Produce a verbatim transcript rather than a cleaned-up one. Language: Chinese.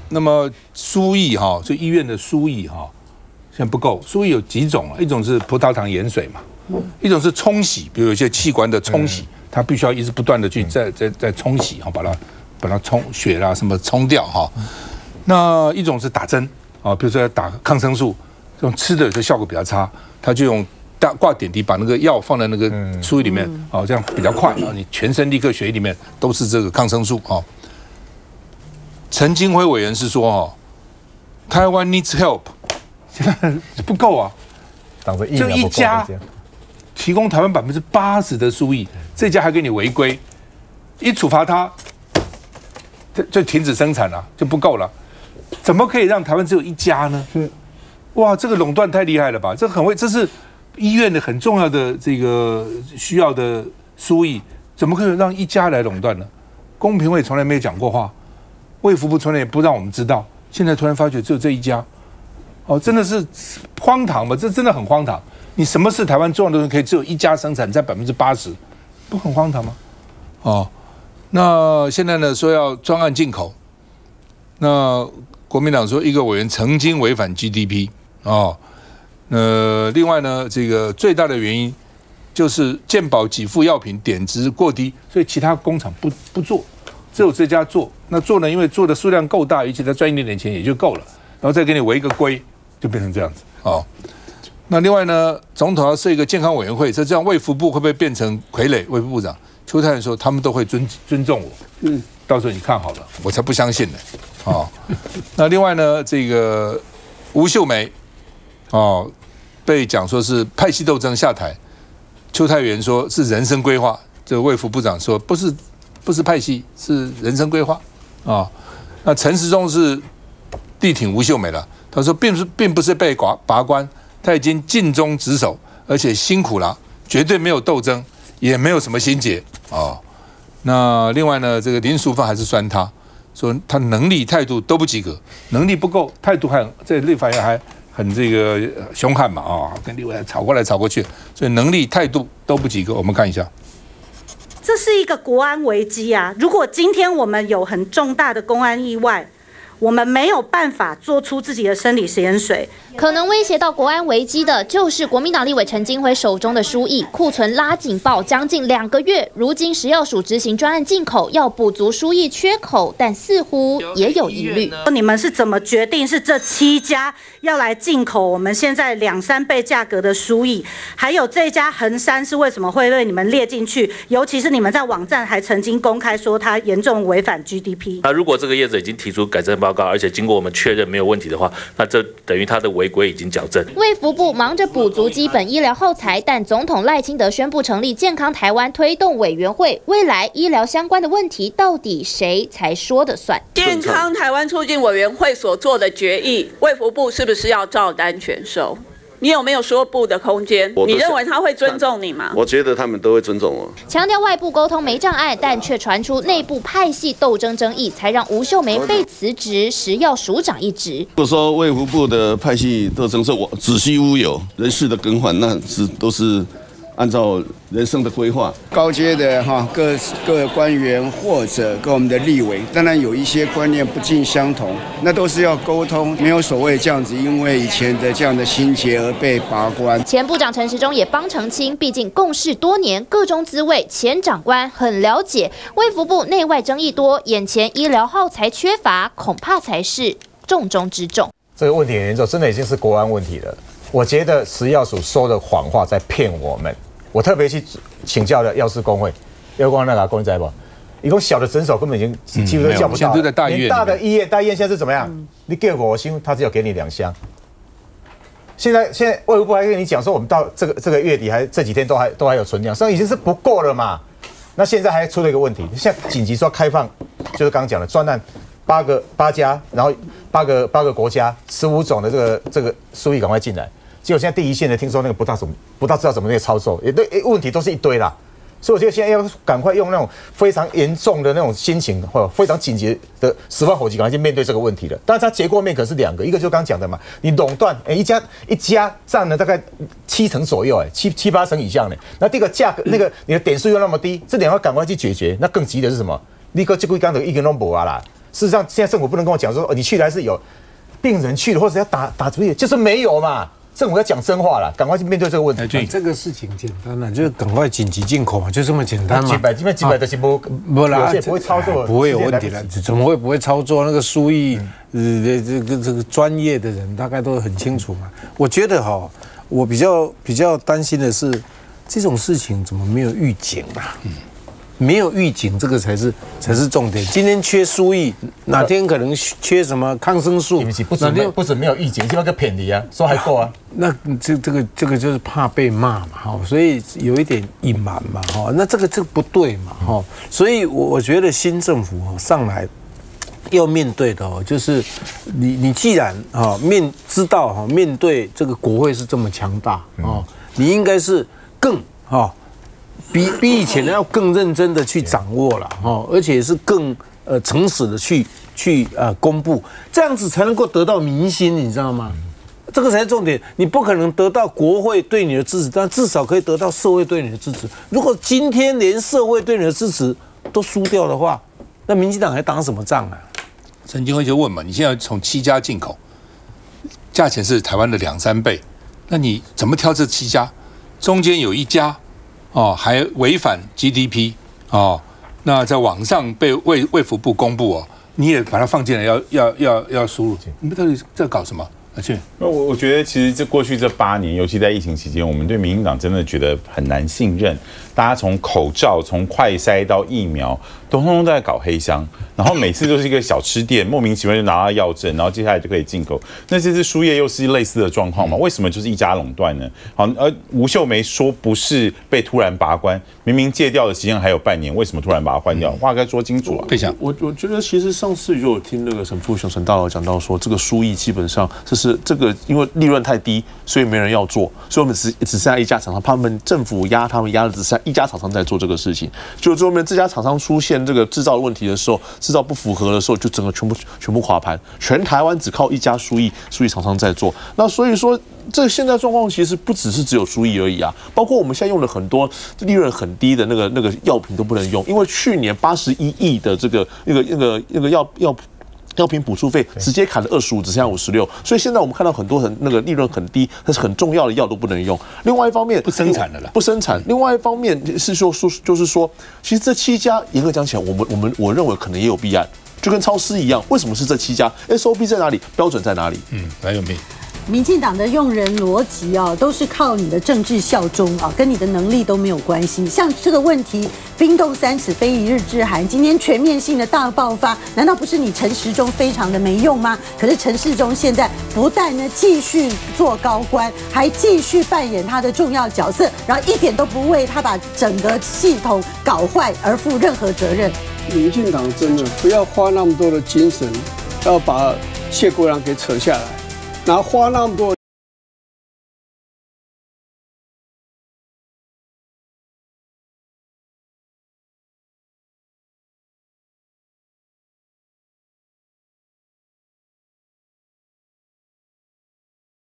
那么输液哈，就医院的输液哈，现在不够。输液有几种啊？一种是葡萄糖盐水嘛，一种是冲洗，比如有些器官的冲洗，它必须要一直不断的去再再再冲洗哈，把它把它冲血啦什么冲掉哈。那一种是打针啊，比如说打抗生素，这种吃的有时候效果比较差，他就用大挂点滴把那个药放在那个输液里面，哦，这样比较快啊，你全身立刻血液里面都是这个抗生素啊。陈金辉委员是说哦，台湾 needs help， 现在不够啊，就一家提供台湾百分之八十的输液，这家还给你违规，一处罚他，就停止生产了，就不够了。怎么可以让台湾只有一家呢？哇，这个垄断太厉害了吧！这很会，这是医院的很重要的这个需要的输液，怎么可以让一家来垄断呢？公平会从来没有讲过话，卫福部从来也不让我们知道，现在突然发觉只有这一家，哦，真的是荒唐吧？这真的很荒唐。你什么是台湾重要的东西可以只有一家生产，在百分之八十，不很荒唐吗？哦，那现在呢说要专案进口，那国民党说一个委员曾经违反 G D P 哦，呃，另外呢，这个最大的原因就是健保给付药品点值过低，所以其他工厂不不做，只有这家做。那做呢，因为做的数量够大，而且再赚一点点钱也就够了，然后再给你围一个规，就变成这样子哦。那另外呢，总统要设一个健康委员会，这这样卫福部会不会变成傀儡？卫福部长邱泰源说，他们都会尊尊重我，嗯，到时候你看好了，我才不相信呢。哦，那另外呢，这个吴秀梅，哦，被讲说是派系斗争下台，邱泰源说是人生规划，这个卫福部长说不是不是派系，是人生规划啊、哦。那陈时中是力挺吴秀梅了，他说并不是并不是被拔拔关，他已经尽忠职守，而且辛苦了，绝对没有斗争，也没有什么心结啊、哦。那另外呢，这个林淑芬还是酸他，说他能力态度都不及格，能力不够，态度还在立法院还很这个凶悍嘛啊、哦，跟立委吵过来吵过去，所以能力态度都不及格。我们看一下， 这是一个国安危机啊！如果今天我们有很重大的公安意外，我们没有办法做出自己的生理食盐水， 可能威胁到国安危机的，就是国民党立委陈金辉手中的输液库存拉警报将近两个月。如今食药署执行专案进口，要补足输液缺口，但似乎也有疑虑。 你们是怎么决定是这七家要来进口我们现在两三倍价格的输液？还有这家衡山是为什么会被你们列进去？尤其是你们在网站还曾经公开说它严重违反 G D P。 那如果这个业者已经提出改正报告，而且经过我们确认没有问题的话，那这等于他的违规已经矫正。 卫福部忙着补足基本医疗耗材，但总统赖清德宣布成立健康台湾推动委员会，未来医疗相关的问题到底谁才说了算？ 健康台湾促进委员会所做的决议，卫福部是不是要照单全收？你有没有说不的空间？你认为他会尊重你吗？ 我觉得他们都会尊重我。 强调外部沟通没障碍，但却传出内部派系斗争争议，才让吴秀梅被辞职食药署长一职。 如果说卫福部的派系斗争是我子虚乌有，人事的更换，那是都是按照人生的规划， 高阶的哈各各官员或者跟我们的立委，当然有一些观念不尽相同，那都是要沟通，没有所谓这样子，因为以前的这样的心结而被拔关。 前部长陈时中也帮澄清，毕竟共事多年，各种滋味，前长官很了解。卫福部内外争议多，眼前医疗耗材缺乏，恐怕才是重中之重。 这个问题很严重，真的已经是国安问题了。我觉得食药署说的谎话在骗我们。我特别去请教了药师工会，药工那个工在不？一共小的诊所根本已经几乎都叫不到， 在大医院， 大的医院，大医院现在是怎么样？嗯、你给我箱，他只有给你两箱。现在现在卫福部还跟你讲说，我们到这个这个月底还这几天都还都还有存量，所以已经是不够了嘛。那现在还出了一个问题，现在紧急说开放，就是刚刚讲的专案，八个八家，然后八个八个国家，十五种的这个这个输液赶快进来。结果现在第一线的听说那个不大怎么不大知道怎么那个操作，也对问题都是一堆啦，所以我觉得现在要赶快用那种非常严重的那种心情或者非常紧急的十万火急赶快去面对这个问题了。当然它结构面可是两个，一个就刚讲的嘛，你垄断，哎、欸、一家一家占了大概七成左右，哎七七八成以上呢。那第二个价格那个你的点数又那么低，这两个赶快去解决。那更急的是什么？立刻这归刚的一根都没啊啦。 事实上，现在政府不能跟我讲说，哦，你去的还是有病人去了，或者要打打主意，就是没有嘛。政府要讲真话了，赶快去面对这个问题。 这个事情简单了，就是赶快紧急进口嘛，就这么简单嘛。 几百、几百、几百的是不不啦， 不会操作， 不会有问题了。怎么会不会操作？那个苏毅，呃，这个这个专业的人大概都很清楚嘛。我觉得哈，我比较比较担心的是，这种事情怎么没有预警啊？嗯。没有预警，这个才是才是重点。今天缺输液，哪天可能缺什么抗生素？ 不止没不止没有预警，就那个便宜啊，说还够啊。 那这这个这个就是怕被骂嘛，哈，所以有一点隐瞒嘛，哈。那这个这个不对嘛，哈。所以我我觉得新政府上来要面对的哦，就是你你既然哈面知道哈面对这个国会是这么强大哦，你应该是更哈。比比以前要更认真的去掌握了哈，而且是更呃诚实的去去呃公布，这样子才能够得到民心，你知道吗？这个才是重点。你不可能得到国会对你的支持，但至少可以得到社会对你的支持。如果今天连社会对你的支持都输掉的话，那民进党还打什么仗啊？ 陈金辉就问嘛，你现在从七家进口，价钱是台湾的两三倍，那你怎么挑这七家？中间有一家。哦，还违反 G D P 哦，那在网上被卫卫福部公布哦，你也把它放进来，要要要要输入，你们到底在搞什么？而且， 我我觉得其实这过去这八年，尤其在疫情期间，我们对民进党真的觉得很难信任。大家从口罩、从快筛到疫苗，都通通都在搞黑箱，然后每次都是一个小吃店，莫名其妙就拿到药证，然后接下来就可以进口。那这次输液又是类似的状况吗？为什么就是一家垄断呢？好，而吴秀梅说不是被突然拔关，明明戒掉的时间还有半年，为什么突然把它换掉？话该说清楚啊！ 费翔， 我我觉得其实上次就有听那个沈富雄沈大佬讲到说，这个输液基本上这是这个因为利润太低，所以没人要做，所以我们只只剩下一家厂商，他们政府压他们压的只剩下一家厂商在做这个事情。就最后面这家厂商出现这个制造问题的时候，制造不符合的时候，就整个全部全部垮盘，全台湾只靠一家输液输液厂商在做。那所以说，这现在状况其实不只是只有输液而已啊，包括我们现在用的很多利润很低的那个那个药品都不能用，因为去年八十一亿的这个那个那个那个药药。药品补助费直接砍了二十五，只剩下五十六，所以现在我们看到很多很那个利润很低，但是很重要的药都不能用。另外一方面， 不生产了啦， 不生产。另外一方面是说说就是说，其实这七家严格讲起来，我们我们我认为可能也有弊案，就跟超市一样。为什么是这七家 ？S O P 在哪里？标准在哪里？ 嗯，来有没？ 民进党的用人逻辑啊，都是靠你的政治效忠啊，跟你的能力都没有关系。像这个问题，冰冻三尺非一日之寒，今天全面性的大爆发，难道不是你陈时中非常的没用吗？可是陈时中现在不但呢继续做高官，还继续扮演他的重要角色，然后一点都不为他把整个系统搞坏而负任何责任。 民进党真的不要花那么多的精神，要把谢国樑给扯下来。然后花那么多